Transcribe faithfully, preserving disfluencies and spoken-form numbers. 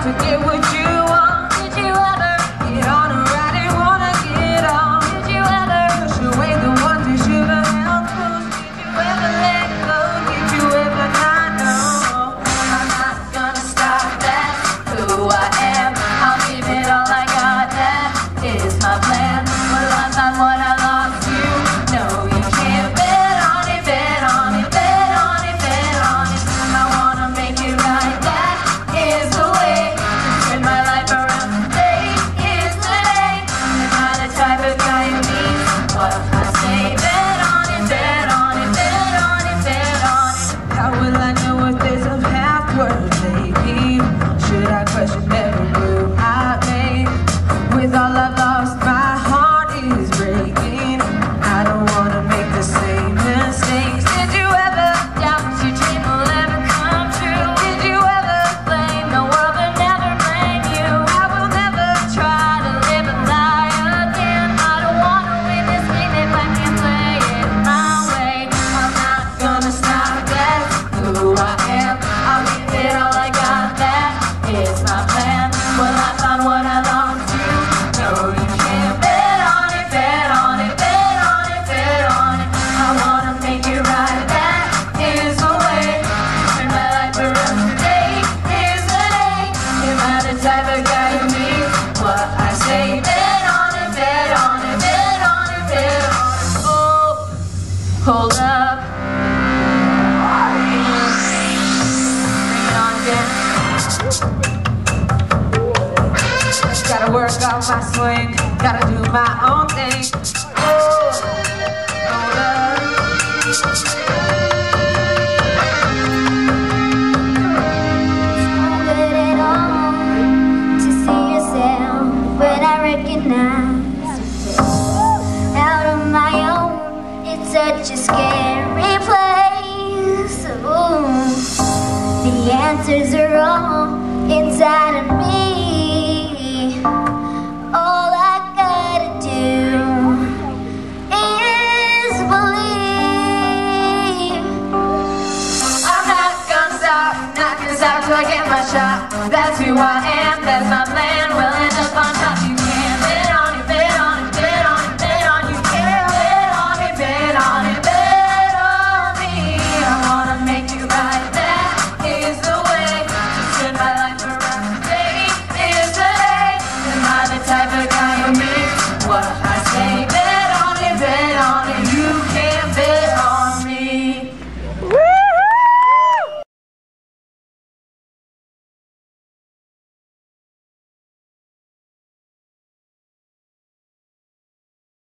forget what you want. Did you ever get on a ride and wanna get on? Did you ever push away the ones you should have held close? Did you ever let go? Did you ever not know? I'm not gonna stop, that's who I am. I'll give it all I got, that is my plan. What I lost on what I lost, you know you can't bet on it, bet on it, bet on it, bet on it. I wanna make it right, that is the way to turn my life around. Today is the day. Am I the type of guy who needs what I say? Bet on it, bet on it, bet on it, bet on it. How will I know if there's a path worth taking? Should I question every move I made? With all I've lost, my heart is breaking. I don't wanna make the same mistakes. Did you ever doubt your dream will ever come true? Did you ever blame the world but never blame you? I will never try to live a lie again. I don't wanna win this game if I can't play it my way. I'm not gonna stop, that's who I am. I'll give it all I got, that is my plan. Well, I found what I long to. No, you can't bet on it, bet on it, bet on it, bet on it. I wanna make it right, that is the way. Turn my life around, today is the day. Am I the type of guy who needs what I say? Bet on it, bet on it, bet on it, bet on it. Oh, hold up. Bring it on again. Gotta work on my swing, gotta do my own thing. Oh, hold up. Good at all to see yourself, but I recognize out of my own. It's such a scary place. Ooh, the answers are all inside of me. All I gotta do is believe. I'm not gonna stop, not gonna stop till I get my shot. That's who I am, that's my plan. We'll end up on top. You can't bet on it, bet on it, bet on it, bet on it. You can't bet on it, bet on it, bet on me. I wanna make it right, that is the way to turn my life around. Today is the day. Am I the type of guy who needs what